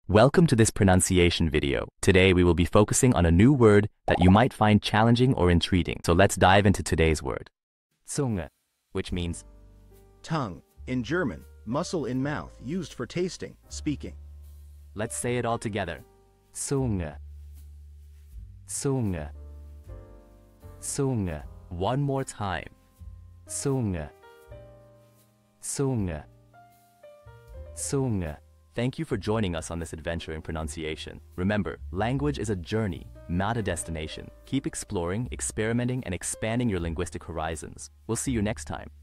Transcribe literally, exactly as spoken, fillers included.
Welcome to this pronunciation video. Today we will be focusing on a new word that you might find challenging or intriguing. So let's dive into today's word. Zunge, which means tongue. In German, muscle in mouth used for tasting, speaking. Let's say it all together. Zunge. Zunge. Zunge. One more time. Zunge. Zunge. Zunge. Thank you for joining us on this adventure in pronunciation. Remember, language is a journey, not a destination. Keep exploring, experimenting, and expanding your linguistic horizons. We'll see you next time.